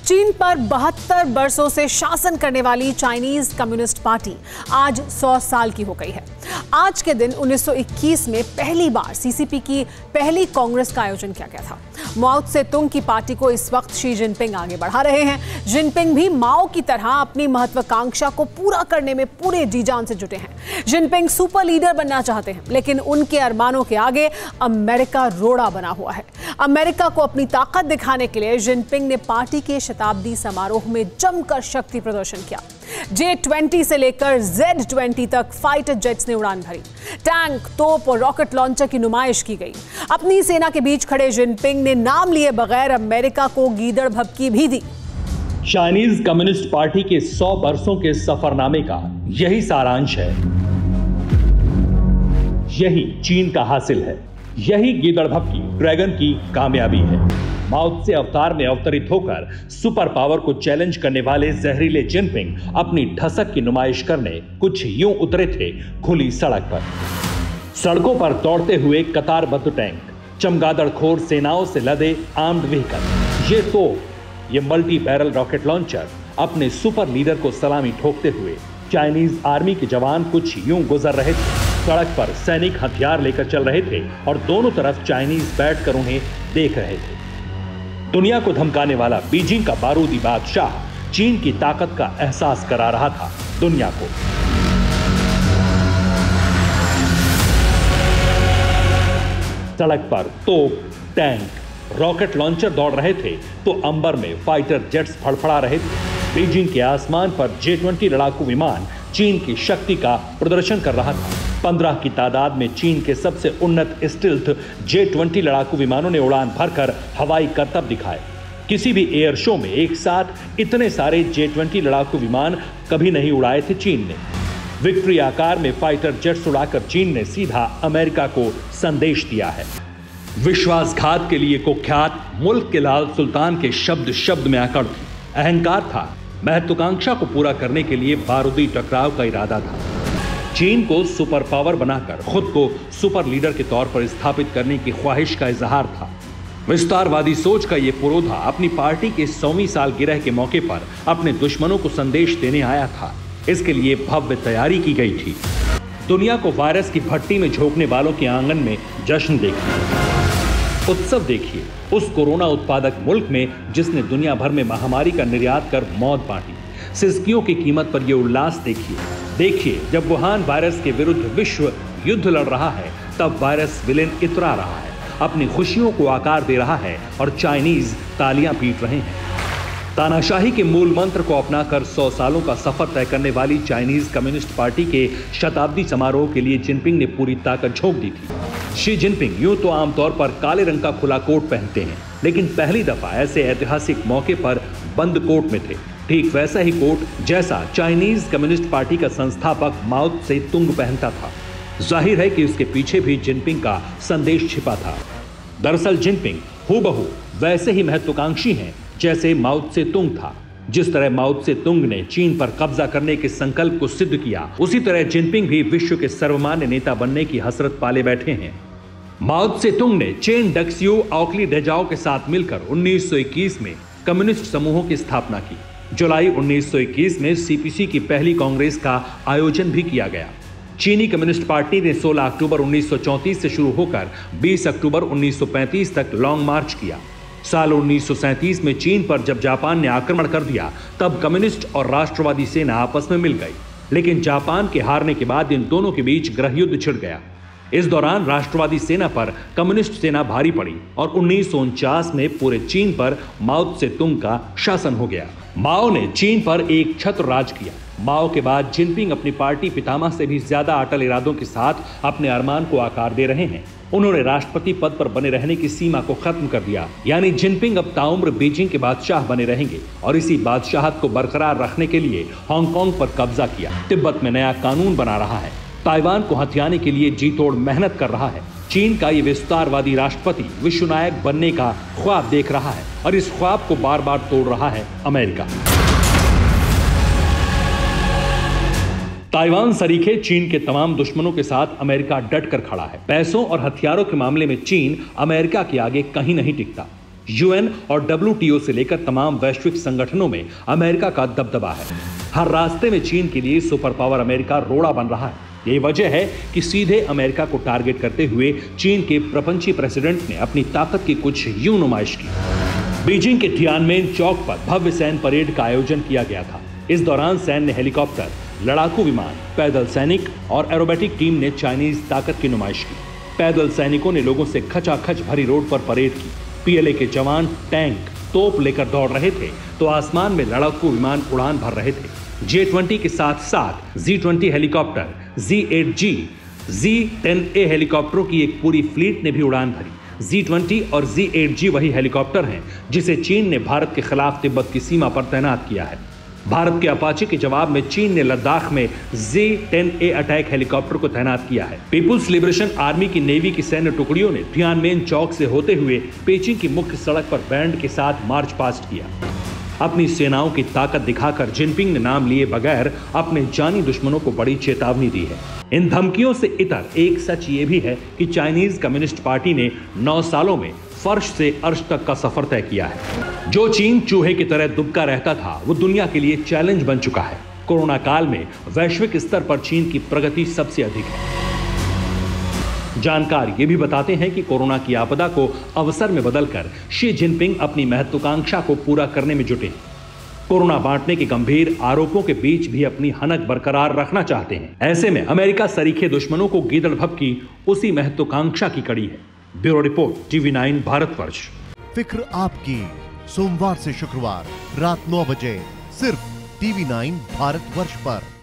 चीन पर 72 वर्षों से शासन करने वाली चाइनीज कम्युनिस्ट पार्टी आज 100 साल की हो गई है। आज के दिन 1921 में पहली बार सीसीपी की पहली कांग्रेस का आयोजन किया गया था। माओ त्से तुंग की पार्टी को इस वक्त शी जिनपिंग आगे बढ़ा रहे हैं। जिनपिंग भी माओ की तरह अपनी महत्वाकांक्षा को पूरा करने में पूरे जी जान से जुटे हैं। जिनपिंग सुपर लीडर बनना चाहते हैं, लेकिन उनके अरमानों के आगे अमेरिका रोड़ा बना हुआ है। अमेरिका को अपनी ताकत दिखाने के लिए जिनपिंग ने पार्टी के शताब्दी समारोह में जमकर शक्ति प्रदर्शन किया। J-20 से लेकर Z-20 तक फाइटर जेट्स ने उड़ान भरी। टैंक, तोप और रॉकेट लॉन्चर की नुमाइश की गई। अपनी सेना के बीच खड़े जिनपिंग ने नाम लिए बगैर अमेरिका को गीदड़ भभकी भी दी। चाइनीज कम्युनिस्ट पार्टी के 100 वर्षों के सफरनामे का यही सारांश है। यही चीन का हासिल है। यही गीदड़ भभकी ड्रैगन की कामयाबी है। माओ त्से अवतार में अवतरित होकर सुपर पावर को चैलेंज करने वाले जहरीले जिनपिंग अपनी ढसक की नुमाइश करने कुछ यूं उतरे थे खुली सड़क पर। सड़कों पर दौड़ते हुए कतारबद्ध टैंक, चमगादड़खोर सेनाओं से लदे आर्म्ड व्हीकल, ये तोप, ये मल्टी बैरल रॉकेट लॉन्चर अपने सुपर लीडर को सलामी ठोकते हुए चाइनीज आर्मी के जवान कुछ यूं गुजर रहे थे। सड़क पर सैनिक हथियार लेकर चल रहे थे और दोनों तरफ चाइनीज बैठकर उन्हें देख रहे थे। दुनिया को धमकाने वाला बीजिंग का बारूदी बादशाह चीन की ताकत का एहसास करा रहा था दुनिया को। सड़क पर तोप, टैंक, रॉकेट लॉन्चर दौड़ रहे थे तो अंबर में फाइटर जेट्स फड़फड़ा रहे थे। बीजिंग के आसमान पर J-20 लड़ाकू विमान चीन की शक्ति का प्रदर्शन कर रहा था। 15 की तादाद में चीन के सबसे उन्नत स्टिल्थ J-20 लड़ाकू विमानों ने उड़ान भरकर हवाई करतब दिखाए। किसी भी एयर शो में एक साथ इतने सारे J-20 लड़ाकू विमान कभी नहीं उड़ाए थे चीन ने। विक्ट्री आकार में फाइटर जेट्स उड़ाकर चीन ने सीधा अमेरिका को संदेश दिया है। विश्वासघात के लिए कुख्यात मुल्क के लाल सुल्तान के शब्द शब्द में अकड़ थी। अहंकार था, महत्वाकांक्षा को पूरा करने के लिए बारूदी टकराव का इरादा था। चीन को सुपर पावर बनाकर खुद को सुपर लीडर के तौर पर स्थापित करने की ख्वाहिश का इजहार था। विस्तारवादी सोच का यह पुरोधा अपनी पार्टी के 100वीं सालगिरह के मौके पर अपने दुश्मनों को संदेश देने आया था। इसके लिए भव्य तैयारी की गई थी। दुनिया को वायरस की भट्टी में झोंकने वालों के आंगन में जश्न देखिए, उत्सव देखिए उस कोरोना उत्पादक मुल्क में जिसने दुनिया भर में महामारी का निर्यात कर मौत बांटी। सिसकियों की कीमत पर यह उल्लास देखिए जब वुहान वायरस के विरुद्ध विश्व युद्ध लड़ रहा है, तब वायरस विलेन इतरा रहा है, अपनी खुशियों को आकार दे रहा है और चाइनीज तालियां पीट रहे हैं। तानाशाही के मूल मंत्र को अपनाकर 100 सालों का सफर तय करने वाली चाइनीज कम्युनिस्ट पार्टी के शताब्दी समारोह के लिए जिनपिंग ने पूरी ताकत झोंक दी थी। शी जिनपिंग यूं तो आमतौर पर काले रंग का खुला कोट पहनते हैं, लेकिन पहली दफा ऐसे ऐतिहासिक मौके पर बंद कोट में थे। ठीक वैसा ही कोट जैसा चाइनीज कम्युनिस्ट पार्टी का संस्थापक माओ त्से तुंग पहनता था। जाहिर है कि उसके पीछे भी जिनपिंग का संदेश छिपा था। दरअसल जिनपिंग हूबहू वैसे ही महत्वाकांक्षी हैं जैसे माओ त्से तुंग था। जिस तरह माओ त्से तुंग ने चीन पर कब्जा करने के संकल्प को सिद्ध किया, उसी तरह जिनपिंग भी विश्व के सर्वमान्य नेता बनने की हसरत पाले बैठे हैं। माओ त्से तुंग ने चेन डक्सियो ऑकली डेजाओ के साथ मिलकर 1921 में कम्युनिस्ट समूहों की स्थापना की। जुलाई 1921 में सीपीसी की पहली कांग्रेस का आयोजन भी किया गया। चीनी कम्युनिस्ट पार्टी ने 16 अक्टूबर 1934 से शुरू होकर 20 अक्टूबर 1935 तक लॉन्ग मार्च किया। साल 1937 में चीन पर जब जापान ने आक्रमण कर दिया, तब कम्युनिस्ट और राष्ट्रवादी सेना आपस में मिल गई। लेकिन जापान के हारने के बाद इन दोनों के बीच गृहयुद्ध छिड़ गया। इस दौरान राष्ट्रवादी सेना पर कम्युनिस्ट सेना भारी पड़ी और 1949 में पूरे चीन पर माओ त्से तुंग का शासन हो गया। माओ ने चीन पर एक छत्र राज किया। माओ के बाद जिनपिंग अपनी पार्टी पितामह से भी ज्यादा अटल इरादों के साथ अपने अरमान को आकार दे रहे हैं। उन्होंने राष्ट्रपति पद पर बने रहने की सीमा को खत्म कर दिया, यानी जिनपिंग अब ताउम्र बीजिंग के बादशाह बने रहेंगे और इसी बादशाहत को बरकरार रखने के लिए हांगकांग पर कब्जा किया, तिब्बत में नया कानून बना रहा है, ताइवान को हथियाने के लिए जी तोड़ मेहनत कर रहा है। चीन का ये विस्तारवादी राष्ट्रपति विश्व नायक बनने का ख्वाब देख रहा है और इस ख्वाब को बार बार तोड़ रहा है अमेरिका। ताइवान सरीखे चीन के तमाम दुश्मनों के साथ अमेरिका डट कर खड़ा है। पैसों और हथियारों के मामले में चीन अमेरिका के आगे कहीं नहीं टिकता। यूएन और WTO से लेकर तमाम वैश्विक संगठनों में अमेरिका का दबदबा है। हर रास्ते में चीन के लिए सुपर पावर अमेरिका रोड़ा बन रहा है। यही वजह है कि सीधे अमेरिका को टारगेट करते हुए चीन के प्रपंची प्रेसिडेंट ने अपनी ताकत की कुछ यूं नुमाइश की। बीजिंग के तियानमेन चौक पर भव्य सैन्य परेड का आयोजन किया गया था। इस दौरान सैन्य हेलीकॉप्टर, लड़ाकू विमान, पैदल सैनिक और एरोबेटिक टीम ने चाइनीज ताकत की नुमाइश की। पैदल सैनिकों ने लोगों से खचाखच भरी रोड पर परेड की। पीएलए के जवान टैंक, तोप लेकर दौड़ रहे थे तो आसमान में लड़ाकू विमान उड़ान भर रहे थे। J-20 के साथ साथ Z-20 हेलीकॉप्टर, Z-8G, Z-10A हेलीकॉप्टरों की एक पूरी फ्लीट ने भी उड़ान भरी। Z-20 और Z-8G वही हेलीकॉप्टर हैं जिसे चीन ने भारत के खिलाफ तिब्बत की सीमा पर तैनात किया है। भारत के अपाचे के जवाब में चीन ने लद्दाख में Z-10A अटैक हेलीकॉप्टर को तैनात किया है। पीपुल्स लिबरेशन आर्मी की नेवी की सैन्य टुकड़ियों ने तियानमेन चौक से होते हुए पेचिंग की मुख्य सड़क पर बैंड के साथ मार्च पास्ट किया। अपनी सेनाओं की ताकत दिखाकर जिनपिंग ने नाम लिए बगैर अपने जानी दुश्मनों को बड़ी चेतावनी दी है। इन धमकियों से इतर एक सच ये भी है कि चाइनीज कम्युनिस्ट पार्टी ने 9 सालों में फर्श से अर्श तक का सफर तय किया है। जो चीन चूहे की तरह दुबका रहता था वो दुनिया के लिए चैलेंज बन चुका है। कोरोना काल में वैश्विक स्तर पर चीन की प्रगति सबसे अधिक है। जानकार ये भी बताते हैं कि कोरोना की आपदा को अवसर में बदलकर शी जिनपिंग अपनी महत्वाकांक्षा को पूरा करने में जुटे हैं। कोरोना बांटने के गंभीर आरोपों के बीच भी अपनी हनक बरकरार रखना चाहते हैं। ऐसे में अमेरिका सरीखे दुश्मनों को गीदड़ भभकी उसी महत्वाकांक्षा की कड़ी है। Bureau report, TV9 Bharatvarsh. फिक्र आपकी, सोमवार से शुक्रवार रात 9 बजे सिर्फ TV9 भारतवर्ष पर।